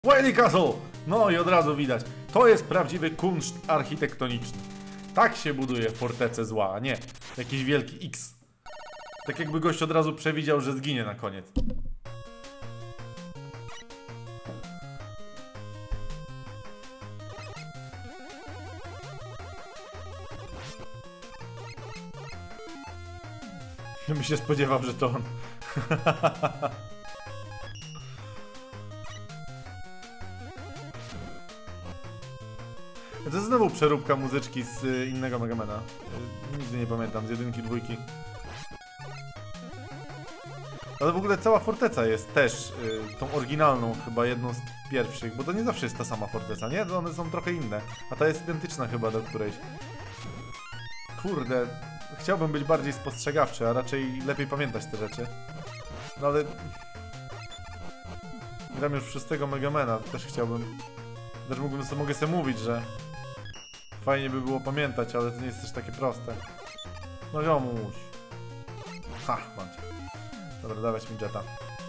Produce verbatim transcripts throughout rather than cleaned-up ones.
Wily Castle! No i od razu widać, to jest prawdziwy kunszt architektoniczny. Tak się buduje fortecę zła, a nie jakiś wielki X. Tak jakby gość od razu przewidział, że zginie na koniec. Ja bym się spodziewał, że to on. To jest znowu przeróbka muzyczki z y, innego Megamana. Y, nigdy nie pamiętam, z jedynki, dwójki. Ale w ogóle cała forteca jest też y, tą oryginalną, chyba jedną z pierwszych, bo to nie zawsze jest ta sama forteca, nie? To one są trochę inne, a ta jest identyczna chyba do którejś. Kurde, chciałbym być bardziej spostrzegawczy, a raczej lepiej pamiętać te rzeczy. No ale... Gram już w szóstego Megamana, też chciałbym... Też mógłbym sobie, mogę sobie mówić, że... Fajnie by było pamiętać, ale to nie jest też takie proste. No ziomuś. Ha, mam cię. Dobra, dawać mi jetta.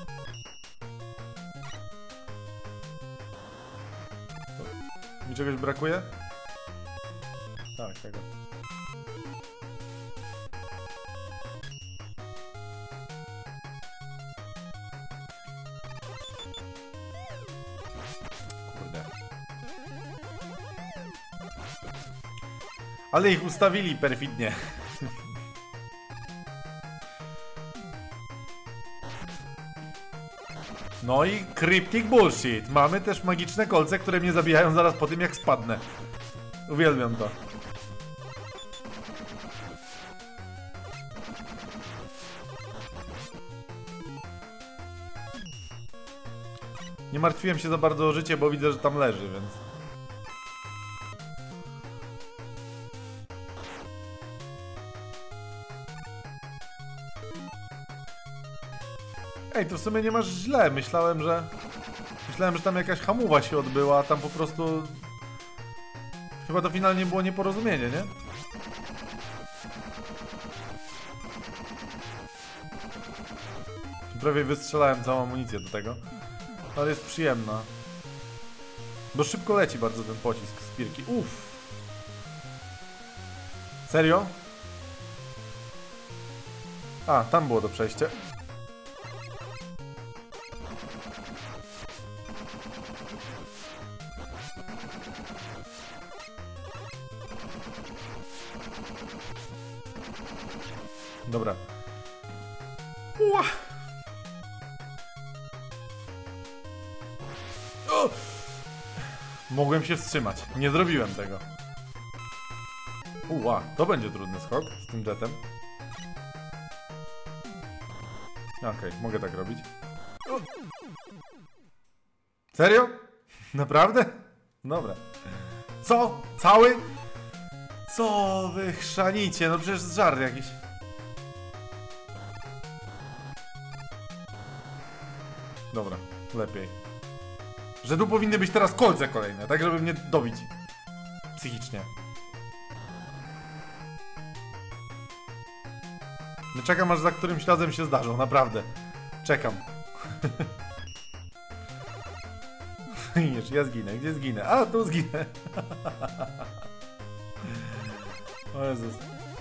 Mi czegoś brakuje? Tak, tego. Kurde. Ale ich ustawili perfidnie. No i cryptic bullshit. Mamy też magiczne kolce, które mnie zabijają zaraz po tym, jak spadnę. Uwielbiam to. Nie martwiłem się za bardzo o życie, bo widzę, że tam leży, więc... Ej, to w sumie nie masz źle. Myślałem, że... Myślałem, że tam jakaś hamuwa się odbyła, a tam po prostu... Chyba to finalnie było nieporozumienie, nie? Prawie wystrzelałem całą amunicję do tego. Ale jest przyjemna. Bo szybko leci bardzo ten pocisk z pirki. Uff. Serio? A, tam było to przejście. Dobra. Ua. O! Mogłem się wstrzymać. Nie zrobiłem tego. Ua, to będzie trudny skok z tym jetem. Okej, okay, mogę tak robić. O! Serio? Naprawdę? Dobra. Co? Cały? Co wy chrzanicie? No przecież żart jakiś. Dobra, lepiej. Że tu powinny być teraz kolce kolejne, tak żeby mnie dobić. Psychicznie. No czekam aż za którym ślazem się zdarzą, naprawdę. Czekam. Widzisz, ja zginę, gdzie zginę? A, tu zginę. O Jezus.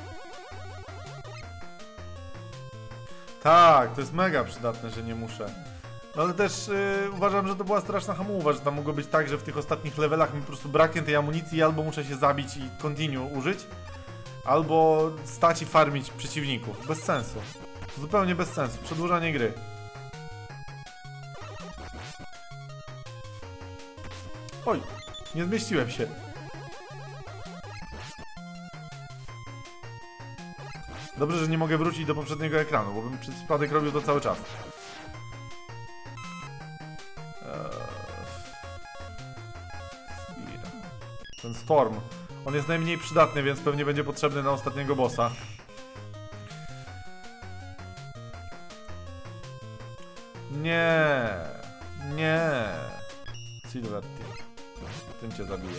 Tak, to jest mega przydatne, że nie muszę. No ale też yy, uważam, że to była straszna hamuwa, że tam mogło być tak, że w tych ostatnich levelach mi po prostu braknie tej amunicji i albo muszę się zabić i continue użyć, albo stać i farmić przeciwników. Bez sensu. Zupełnie bez sensu. Przedłużanie gry. Oj, nie zmieściłem się. Dobrze, że nie mogę wrócić do poprzedniego ekranu, bo bym przez przypadek robił to cały czas. Ten Storm. On jest najmniej przydatny, więc pewnie będzie potrzebny na ostatniego bossa. Nie. Nie. Silver Team. Tym cię zabiję.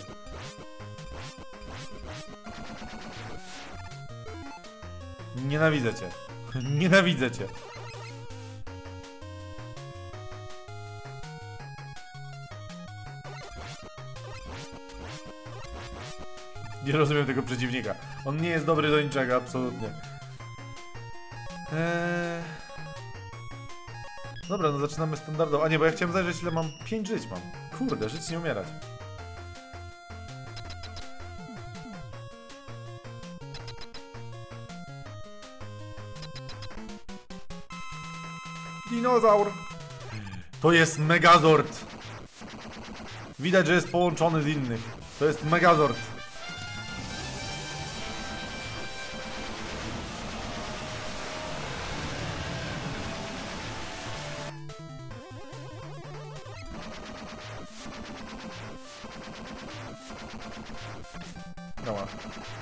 Nienawidzę cię. Nienawidzę cię. Nie rozumiem tego przeciwnika. On nie jest dobry do niczego, absolutnie. Eee... Dobra, no zaczynamy standardowo. A nie, bo ja chciałem zajrzeć, ile mam. pięć żyć mam. Kurde, żyć nie umierać. Dinozaur! To jest Megazord! Widać, że jest połączony z innych. To jest Megazord. Dobra.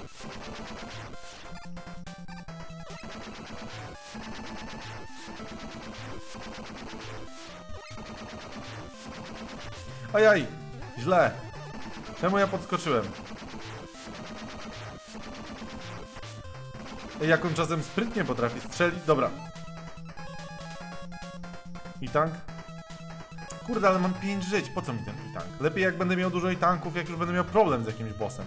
Ajaj! Źle! Czemu ja podskoczyłem? Ej, jak on czasem sprytnie potrafi strzelić. Dobra. I tank? Kurde, ale mam pięć żyć. Po co mi ten i tank? Lepiej jak będę miał dużo i tanków, jak już będę miał problem z jakimś bossem.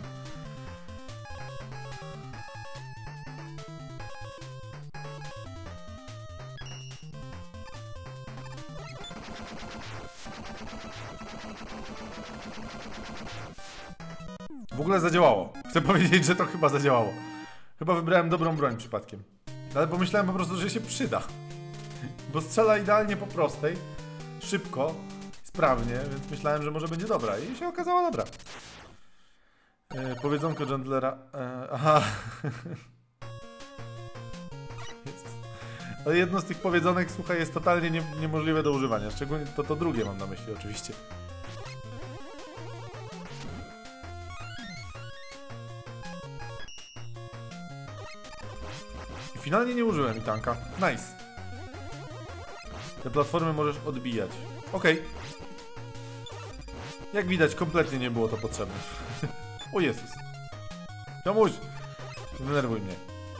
W ogóle zadziałało. Chcę powiedzieć, że to chyba zadziałało. Chyba wybrałem dobrą broń przypadkiem. Ale pomyślałem po prostu, że się przyda. Bo strzela idealnie po prostej, szybko, sprawnie, więc myślałem, że może będzie dobra. I się okazała dobra. E, powiedzonko Gentlera... E, aha. Ale jedno z tych powiedzonek, słuchaj, jest totalnie nie, niemożliwe do używania. Szczególnie to, to drugie mam na myśli oczywiście. Finalnie nie użyłem i tanka. Nice. Te platformy możesz odbijać. Okej. Okay. Jak widać, kompletnie nie było to potrzebne. O Jezus. Czemuś. Nie denerwuj mnie.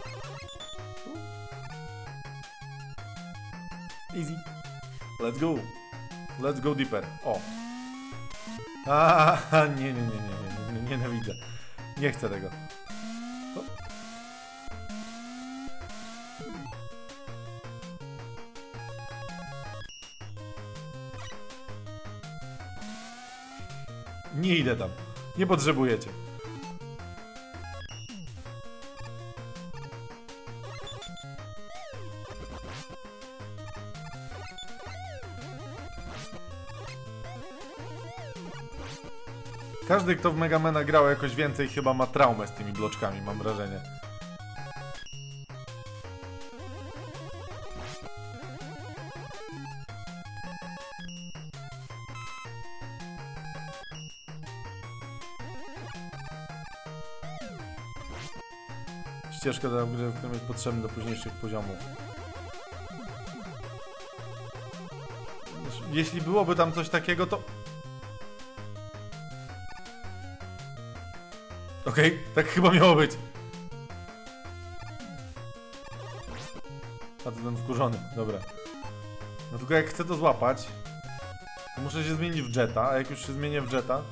Easy. Let's go. Let's go deeper. O. A, nie, nie, nie, nie, nie, nie, nienawidzę. Nie chcę tego. O. Nie idę tam. Nie potrzebujecie. Każdy, kto w Megamana grał jakoś więcej, chyba ma traumę z tymi bloczkami, mam wrażenie. Ścieżka do gry, która jest potrzebna do późniejszych poziomów. Jeśli byłoby tam coś takiego, to... Okej, okay, tak chyba miało być. A to ten wkurzony, dobra. No tylko jak chcę to złapać, to muszę się zmienić w Jetta, a jak już się zmienię w Jetta...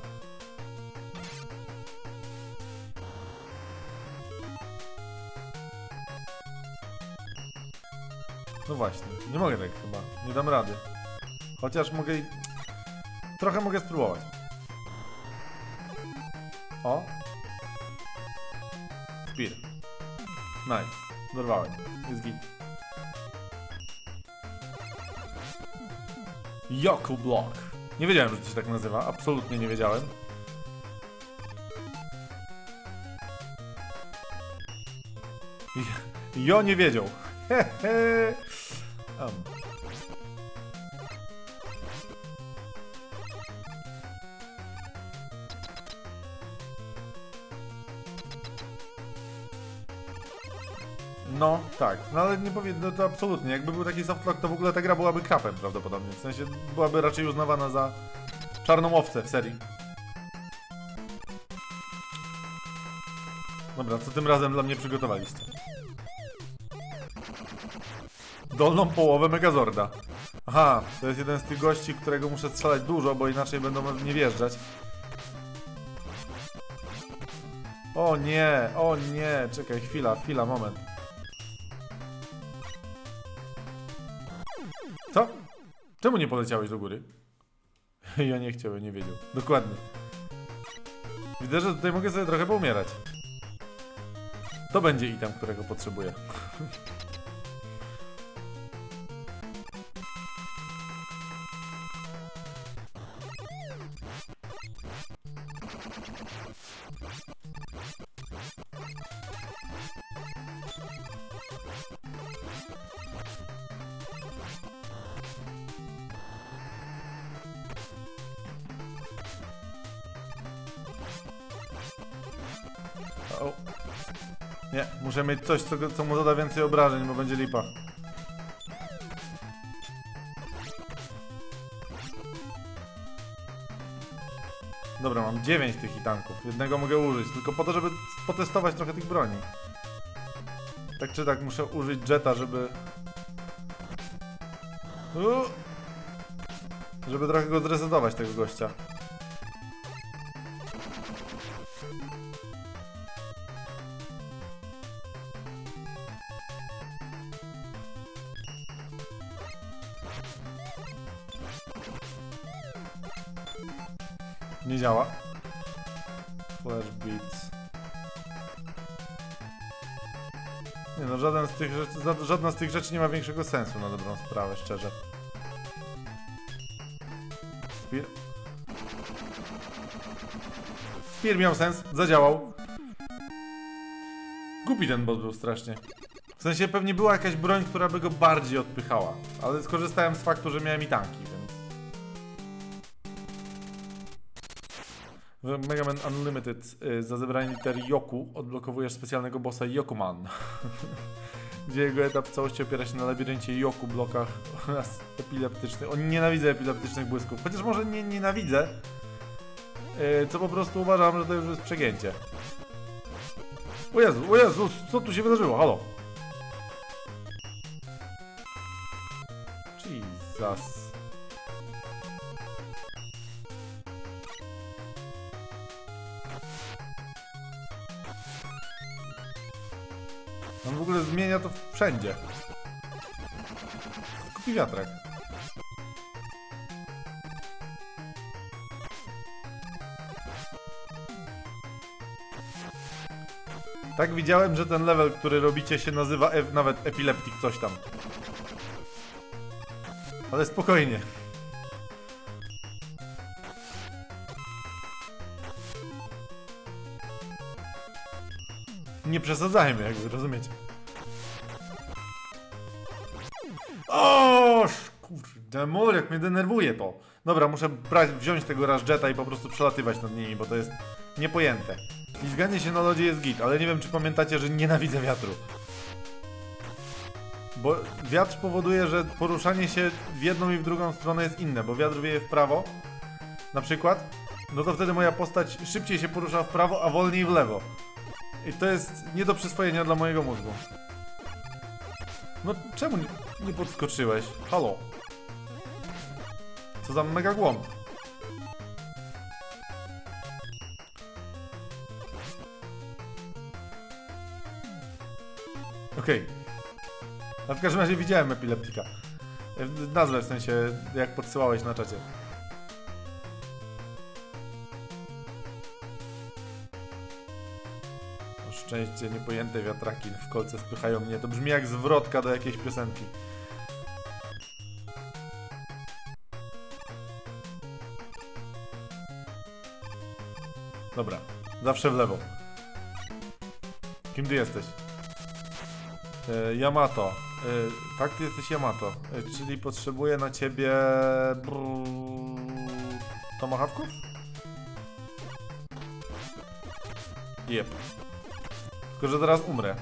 No właśnie, nie mogę tak chyba, nie dam rady. Chociaż mogę... Trochę mogę spróbować. O! Spear. Nice. Dorwałem. Jest git. Yoku Block. Nie wiedziałem, że to się tak nazywa. Absolutnie nie wiedziałem. Jo nie wiedział. Hehe. Um. No, tak. No ale nie powiem, no to absolutnie. Jakby był taki softlock, to w ogóle ta gra byłaby krapem prawdopodobnie. W sensie byłaby raczej uznawana za czarną owcę w serii. Dobra, co tym razem dla mnie przygotowaliście? Dolną połowę Megazorda. Aha, to jest jeden z tych gości, którego muszę strzelać dużo, bo inaczej będą nie wjeżdżać. O nie, o nie, czekaj, chwila, chwila, moment. Co? Czemu nie poleciałeś do góry? Ja nie chciałem, nie wiedział. Dokładnie. Widzę, że tutaj mogę sobie trochę poumierać. To będzie item, którego potrzebuję. O. Nie, muszę mieć coś, co, co mu zada więcej obrażeń, bo będzie lipa. Dobra, mam dziewięć tych hitanków. Jednego mogę użyć, tylko po to, żeby potestować trochę tych broni. Tak czy tak muszę użyć jetta, żeby... Uuu. Żeby trochę go zresetować, tego gościa. Nie działa. Flash beats. Nie no, żaden z tych rzeczy, żadna z tych rzeczy nie ma większego sensu na dobrą sprawę, szczerze. Spear. Spear miał sens, zadziałał. Głupi ten bot był strasznie. W sensie pewnie była jakaś broń, która by go bardziej odpychała. Ale skorzystałem z faktu, że miałem i tanki, więc... W Mega Man Unlimited y, za zebranie liter Yoku odblokowujesz specjalnego bossa Yokuman. Gdzie jego etap w całości opiera się na labiryncie Yoku, blokach oraz epileptycznych. O, nienawidzę epileptycznych błysków. Chociaż może nie nienawidzę, y, co po prostu uważam, że to już jest przegięcie. O Jezu, o Jezus, co tu się wydarzyło? Halo? Jesus. On w ogóle zmienia to wszędzie. Kupi wiatrak. Tak, widziałem, że ten level, który robicie, się nazywa e nawet Epileptic coś tam. Ale spokojnie. Nie przesadzajmy, jakby, rozumiecie? O, kurde, mur, jak mnie denerwuje to. Dobra, muszę brać, wziąć tego Rashjeta i po prostu przelatywać nad nimi, bo to jest niepojęte. Ślizganie się na lodzie jest git, ale nie wiem, czy pamiętacie, że nienawidzę wiatru. Bo wiatr powoduje, że poruszanie się w jedną i w drugą stronę jest inne, bo wiatr wieje w prawo, na przykład, no to wtedy moja postać szybciej się porusza w prawo, a wolniej w lewo. I to jest nie do przyswojenia dla mojego mózgu. No czemu nie, nie podskoczyłeś? Halo? Co za mega głąb. Okej. Okay. A w każdym razie widziałem epileptika. Nazwę w sensie, jak podsyłałeś na czacie. O szczęście, niepojęte wiatraki w kolce spychają mnie. To brzmi jak zwrotka do jakiejś piosenki. Dobra, zawsze w lewo. Kim ty jesteś? E, Yamato. E, tak, ty jesteś Yamato. E, czyli potrzebuję na ciebie... tomahawków? Jep. Tylko, że zaraz umrę.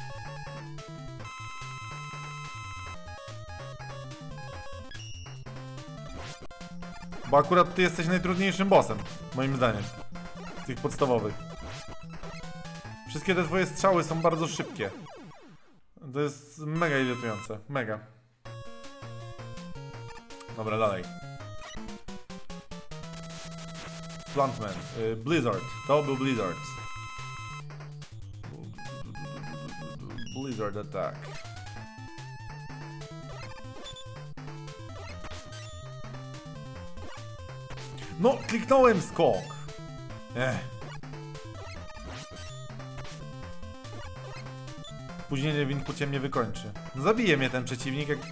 Bo akurat ty jesteś najtrudniejszym bossem, moim zdaniem. Z tych podstawowych. Wszystkie te twoje strzały są bardzo szybkie. To jest mega irytujące. Mega. Dobra, dalej. Plantman. Y, Blizzard. To był Blizzard. Blizzard Attack. No, kliknąłem skok. Ech. Spóźnienie w inpucie mnie wykończy. Zabije mnie ten przeciwnik, jak...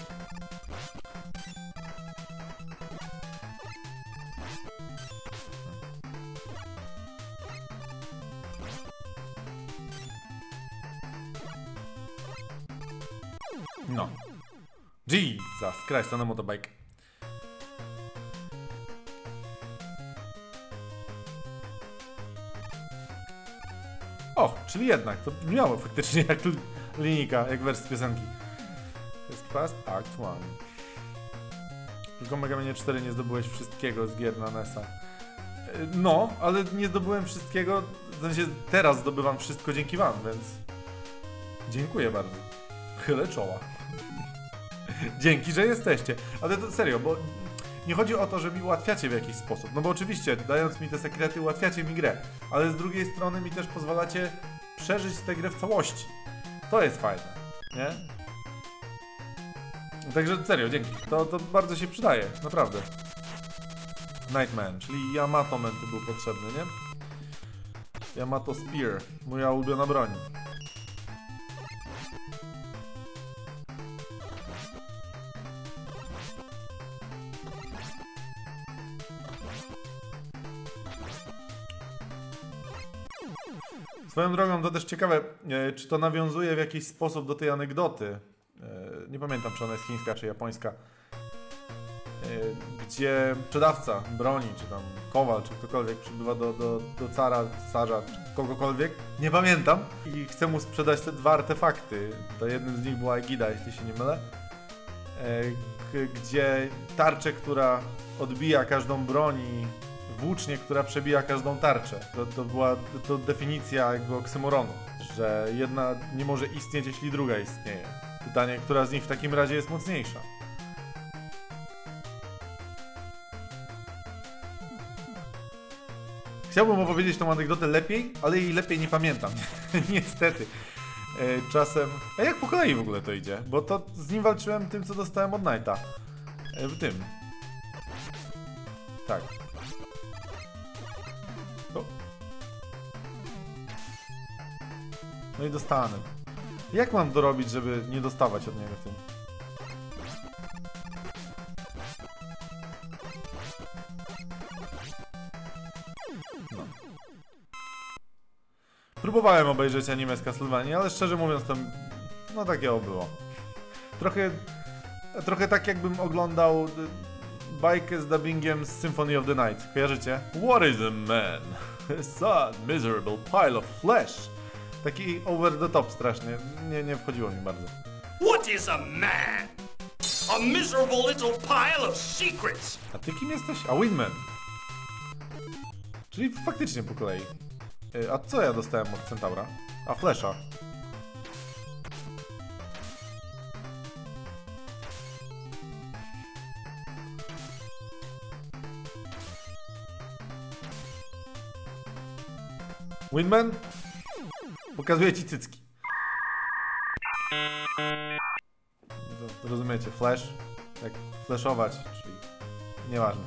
No. Jesus Christ, to na motobike. O, czyli jednak, to brzmiało faktycznie jak linijka, jak wers z piosenki. Jest Past Act jeden. Tylko Mega Manie cztery nie zdobyłeś wszystkiego z gier na N E S a. No, ale nie zdobyłem wszystkiego, w sensie teraz zdobywam wszystko dzięki wam, więc... Dziękuję bardzo. Chylę czoła. Dzięki, że jesteście. Ale to serio, bo nie chodzi o to, że mi ułatwiacie w jakiś sposób. No bo oczywiście, dając mi te sekrety, ułatwiacie mi grę. Ale z drugiej strony mi też pozwalacie przeżyć tę grę w całości. To jest fajne, nie? Także serio, dzięki. To, to bardzo się przydaje, naprawdę. Nightman, czyli Yamato Man tu był potrzebny, nie? Yamato Spear, moja ulubiona broń. Swoją drogą to też ciekawe, e, czy to nawiązuje w jakiś sposób do tej anegdoty. E, nie pamiętam, czy ona jest chińska, czy japońska. E, gdzie sprzedawca broni, czy tam kowal, czy ktokolwiek przybywa do, do, do cara, carza, czy kogokolwiek. Nie pamiętam. I chce mu sprzedać te dwa artefakty. To jednym z nich była Egida, jeśli się nie mylę. E, gdzie tarczę, która odbija każdą broń, i włócznię, która przebija każdą tarczę. To, to była to definicja jakby oksymoronu, że jedna nie może istnieć, jeśli druga istnieje. Pytanie, która z nich w takim razie jest mocniejsza? Chciałbym opowiedzieć tą anegdotę lepiej, ale jej lepiej nie pamiętam. Niestety. E, czasem... A jak po kolei w ogóle to idzie? Bo to z nim walczyłem tym, co dostałem od Knighta. E, w tym. Tak. O. No i dostanę. Jak mam to robić, żeby nie dostawać od niego tym? No. Próbowałem obejrzeć anime z Castlevania, ale szczerze mówiąc to... No takiego było. Trochę... Trochę tak jakbym oglądał bajkę z dubbingiem z Symphony of the Night. Kojarzycie? What is a man? A sad, miserable pile of flesh. Taki over the top strasznie. Nie, nie wchodziło mi bardzo. What is a man? A miserable little pile of secrets. A ty kim jesteś? A Windman. Czyli faktycznie po kolei. A co ja dostałem od Centaura? A Flesha. Windman? Pokazuję ci cycki. To, rozumiecie, flash? Jak flashować, czyli... Nieważne.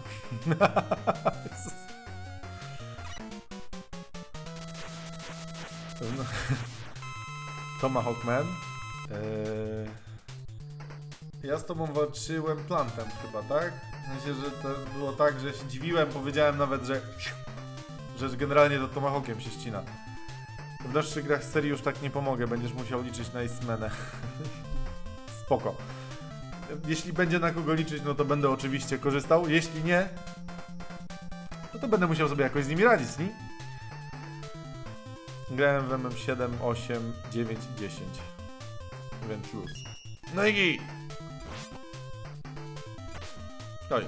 Tomahawk Man. Eee... Ja z tobą walczyłem plantem chyba, tak? W sensie, że to było tak, że się dziwiłem, powiedziałem nawet, że... że generalnie to Tomahawkiem się ścina. W dalszych grach z serii już tak nie pomogę, będziesz musiał liczyć na Istmenę. Spoko. Jeśli będzie na kogo liczyć, no to będę oczywiście korzystał. Jeśli nie, no to będę musiał sobie jakoś z nimi radzić, nie? Grałem w M M siedem, osiem, dziewięć i dziesięć. Więc luz. No i git! Oj.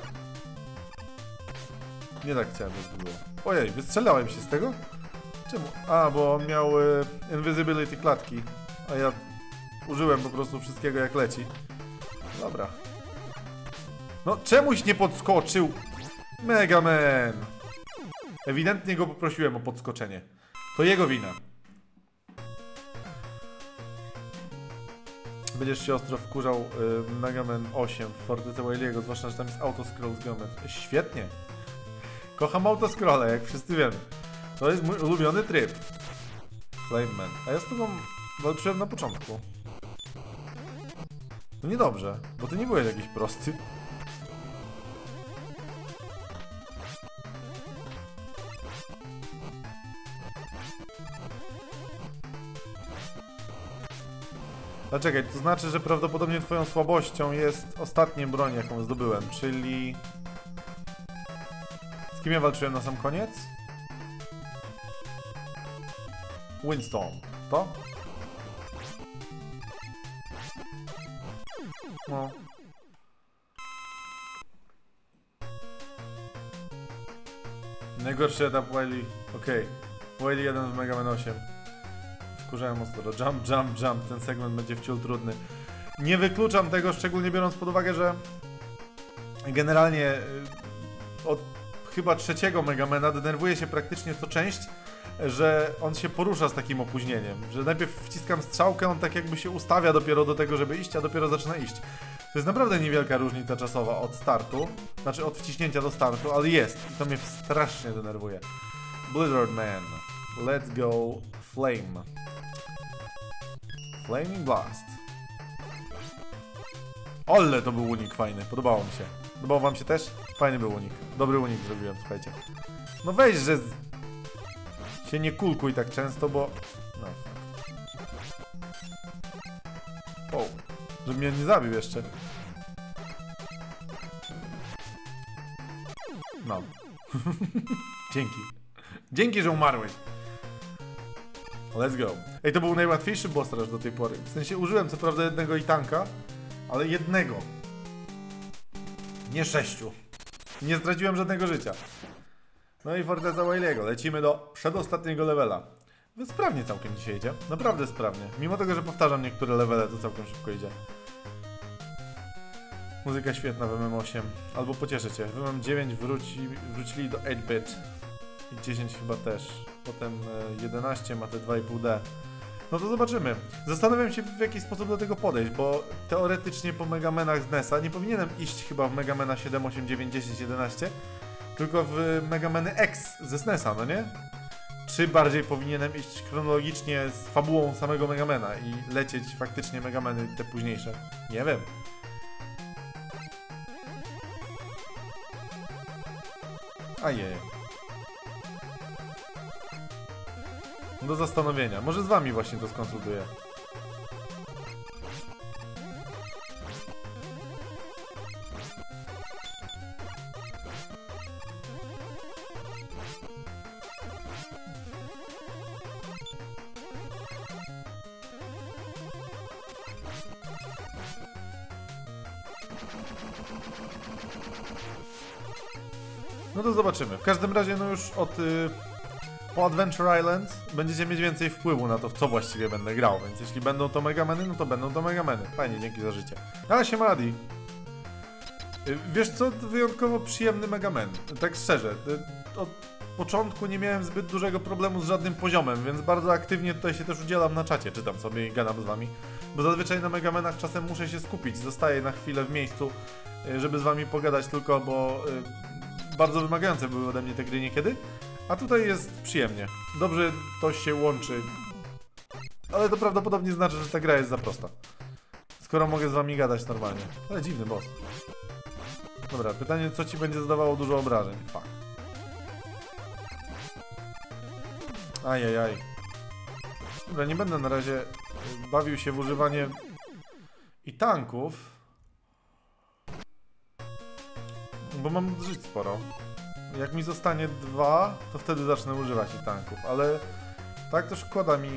Nie tak chciałem, żeby było. Ojej, wystrzelałem się z tego? Czemu? A, bo on miał y, invisibility klatki, a ja użyłem po prostu wszystkiego jak leci. Dobra. No, czemuś nie podskoczył? Mega Man! Ewidentnie go poprosiłem o podskoczenie. To jego wina. będziesz się ostro wkurzał y, Mega Man osiem w Fortecy Wily'ego, zwłaszcza, że tam jest autoscroll z geometrii. Świetnie! Kocham autoscrolle, jak wszyscy wiemy. To jest mój ulubiony tryb. Flame Man. A ja z tobą walczyłem na początku. No niedobrze, bo ty nie byłeś jakiś prosty. A czekaj, to znaczy, że prawdopodobnie twoją słabością jest ostatnia broń, jaką zdobyłem, czyli... Z kim ja walczyłem na sam koniec? Windstorm. To? No. Najgorszy etap Wily. Okej. Okay. Wily jeden w Mega Man osiem. Wkurzałem mocno. Jump, jump, jump. Ten segment będzie wciul trudny. Nie wykluczam tego, szczególnie biorąc pod uwagę, że generalnie od chyba trzeciego Megamana denerwuje się praktycznie co część, że on się porusza z takim opóźnieniem. Że najpierw wciskam strzałkę, on tak jakby się ustawia dopiero do tego, żeby iść, a dopiero zaczyna iść. To jest naprawdę niewielka różnica czasowa od startu, znaczy od wciśnięcia do startu, ale jest i to mnie strasznie denerwuje. Blizzard Man. Let's go Flame. Flaming Blast. Ole, to był unik fajny, podobało mi się. Podobał wam się też? Fajny był unik. Dobry unik zrobiłem, słuchajcie. No weź, że z... się nie kulkuj tak często, bo... No. O, żeby mnie nie zabił jeszcze. No. Dzięki. Dzięki, że umarłeś. Let's go. Ej, to był najłatwiejszy boss rush do tej pory. W sensie użyłem co prawda jednego i tanka, ale jednego. Nie sześciu. Nie zdradziłem żadnego życia. No i Forteca Wily'ego. Lecimy do przedostatniego levela. Sprawnie całkiem dzisiaj idzie. Naprawdę sprawnie. Mimo tego, że powtarzam niektóre levele, to całkiem szybko idzie. Muzyka świetna w M M osiem. Albo pocieszę cię. W M M dziewięć wróci, wrócili do osiem bit. I dziesięć chyba też. Potem jedenaście ma te dwa i pół D. No to zobaczymy. Zastanawiam się, w jaki sposób do tego podejść, bo teoretycznie po Megamenach z N E S a nie powinienem iść chyba w Megamena siedem, osiem, dziewięć, dziesięć, jedenaście, tylko w Megameny X ze S N E S a, no nie? Czy bardziej powinienem iść chronologicznie z fabułą samego Megamena i lecieć faktycznie Megameny te późniejsze? Nie wiem. Ajej. Do zastanowienia. Może z wami właśnie to skonsultuję. No to zobaczymy. W każdym razie no już od... Y Po Adventure Island będziecie mieć więcej wpływu na to, w co właściwie będę grał, więc jeśli będą to Megameny, no to będą to Megameny. Fajnie, dzięki za życie. Ale siema Adi. Wiesz co, wyjątkowo przyjemny Megaman. Tak szczerze, od początku nie miałem zbyt dużego problemu z żadnym poziomem, więc bardzo aktywnie tutaj się też udzielam na czacie, czytam sobie i gadam z wami. Bo zazwyczaj na Megamenach czasem muszę się skupić, zostaję na chwilę w miejscu, żeby z wami pogadać tylko, bo bardzo wymagające były ode mnie te gry niekiedy. A tutaj jest przyjemnie. Dobrze to się łączy. Ale to prawdopodobnie znaczy, że ta gra jest za prosta. Skoro mogę z wami gadać normalnie. Ale dziwny boss. Dobra, pytanie, co ci będzie zadawało dużo obrażeń? Fuck. Ajajaj. Dobra, nie będę na razie bawił się w używanie i tanków. Bo mam żyć sporo. Jak mi zostanie dwa, to wtedy zacznę używać i tanków, ale tak to szkoda mi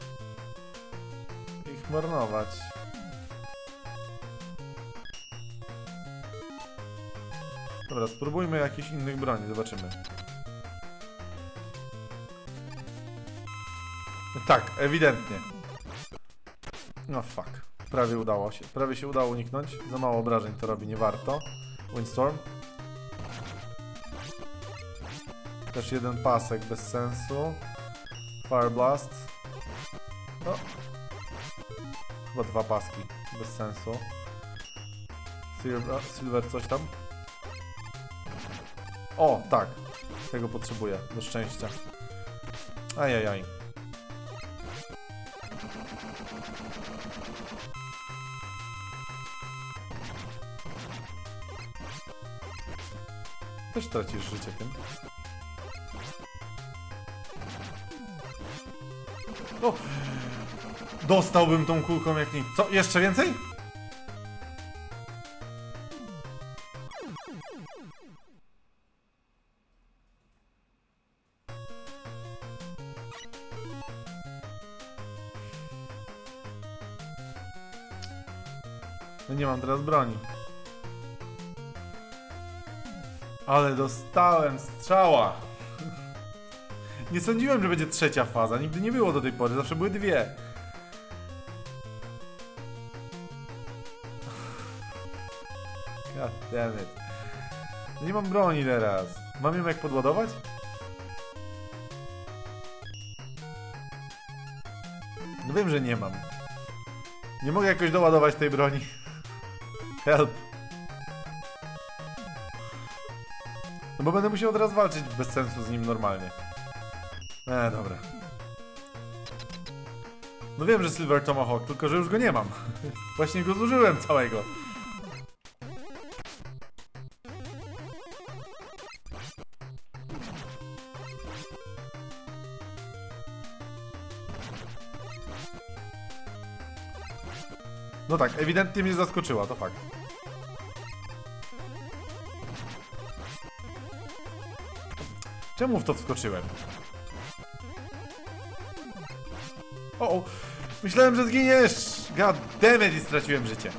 ich marnować. Dobra, spróbujmy jakichś innych broni, zobaczymy. Tak, ewidentnie. No fuck, prawie udało się, prawie się udało uniknąć. Za mało obrażeń to robi, nie warto. Windstorm. Też jeden pasek bez sensu. Fire Blast. O. Chyba dwa paski. Bez sensu. Silver, silver coś tam. O, tak. Tego potrzebuję, do szczęścia. Ajajaj. Też tracisz życie tym. O! Dostałbym tą kulką jak nic. Co? Jeszcze więcej? No nie mam teraz broni. Ale dostałem strzała. Nie sądziłem, że będzie trzecia faza. Nigdy nie było do tej pory. Zawsze były dwie. God damn it. Nie mam broni teraz. Mam ją jak podładować? No wiem, że nie mam. Nie mogę jakoś doładować tej broni. Help. No bo będę musiał teraz walczyć bez sensu z nim normalnie. Eee, dobra. No wiem, że Silver Tomahawk, tylko że już go nie mam. Właśnie go zużyłem całego. No tak, ewidentnie mnie zaskoczyła, to fakt. Czemu w to wskoczyłem? O, o, myślałem, że zginiesz! God damn it, i straciłem życie.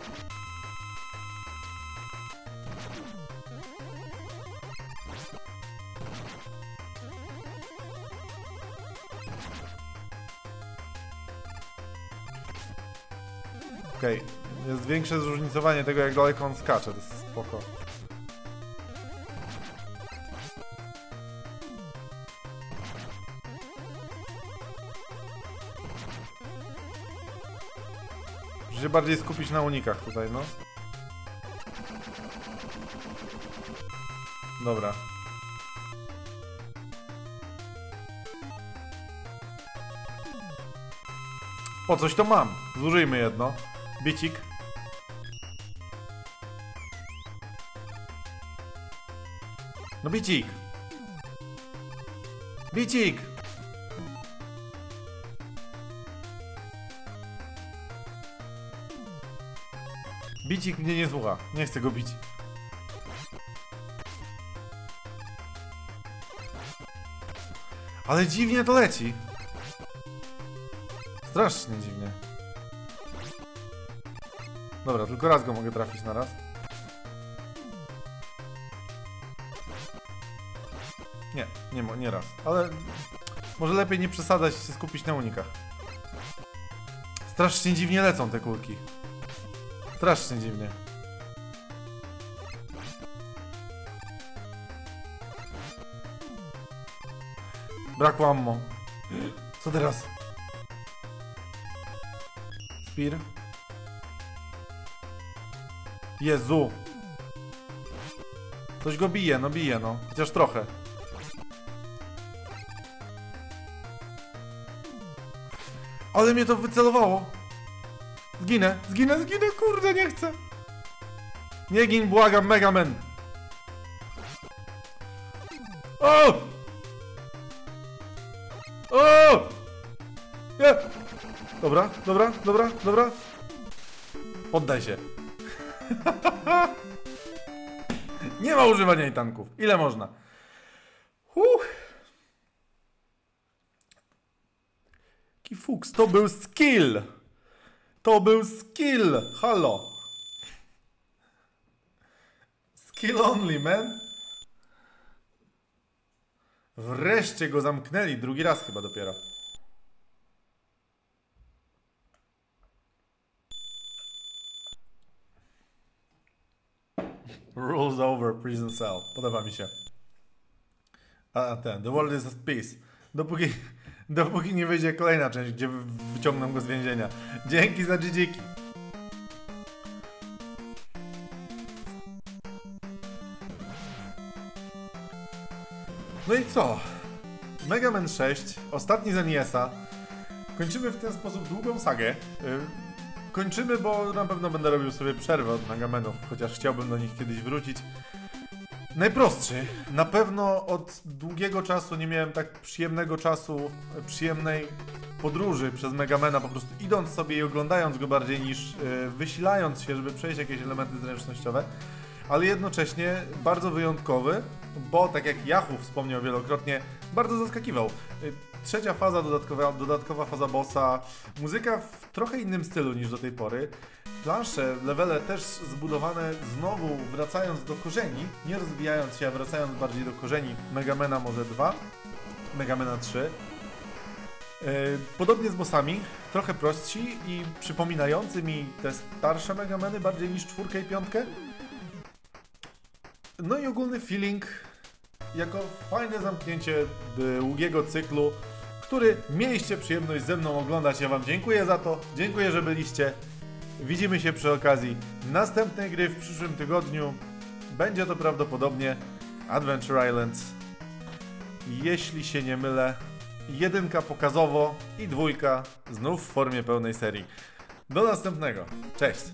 Okej, okay. Jest większe zróżnicowanie tego, jak daleko on skacze, to jest spoko. Muszę się bardziej skupić na unikach tutaj, no. Dobra. O, coś to mam. Zużyjmy jedno. Bicik. No bicik. Bicik. Bicik mnie nie słucha. Nie chcę go bić. Ale dziwnie to leci. Strasznie dziwnie. Dobra, tylko raz go mogę trafić na raz. Nie, nie, nie raz. Ale może lepiej nie przesadzać i się skupić na unikach. Strasznie dziwnie lecą te kulki. Strasznie dziwnie. Brakło ammo. Co teraz? Spear. Jezu. Coś go bije, no bije, no. Chociaż trochę. Ale mnie to wycelowało. Zginę, zginę, zginę, kurde, nie chcę. Nie gin, błagam, Mega Man. O! O! Nie! Dobra, dobra, dobra, dobra. Poddaj się. Nie ma używania jej tanków. Ile można? Huh. Kifuks, to był skill. To był skill. Halo. Skill only, man. Wreszcie go zamknęli. Drugi raz chyba dopiero. Rules over, prison cell. Podoba mi się. A ten, the world is a peace. Dopóki, dopóki nie wyjdzie kolejna część, gdzie wyciągną go z więzienia. Dzięki za dżidziki. No i co? Mega Man sześć, ostatni z N E S-a. Kończymy w ten sposób długą sagę. Yy, kończymy, bo na pewno będę robił sobie przerwę od Mega Manów, chociaż chciałbym do nich kiedyś wrócić. Najprostszy. Na pewno od długiego czasu nie miałem tak przyjemnego czasu, przyjemnej podróży przez Megamana, po prostu idąc sobie i oglądając go bardziej niż yy, wysilając się, żeby przejść jakieś elementy zręcznościowe. Ale jednocześnie bardzo wyjątkowy, bo tak jak Yahoo wspomniał wielokrotnie, bardzo zaskakiwał. Trzecia faza, dodatkowa, dodatkowa faza bossa, muzyka w trochę innym stylu niż do tej pory. Plansze, levele też zbudowane znowu wracając do korzeni, nie rozwijając się, a wracając bardziej do korzeni Megamana może dwa, Megamana trzy. Podobnie z bossami, trochę prostsi i przypominający mi te starsze Megamany bardziej niż czwórkę i piątkę. No i ogólny feeling jako fajne zamknięcie długiego cyklu, który mieliście przyjemność ze mną oglądać. Ja wam dziękuję za to, dziękuję, że byliście. Widzimy się przy okazji następnej gry w przyszłym tygodniu. Będzie to prawdopodobnie Adventure Island. Jeśli się nie mylę, jedynka pokazowo i dwójka znów w formie pełnej serii. Do następnego. Cześć!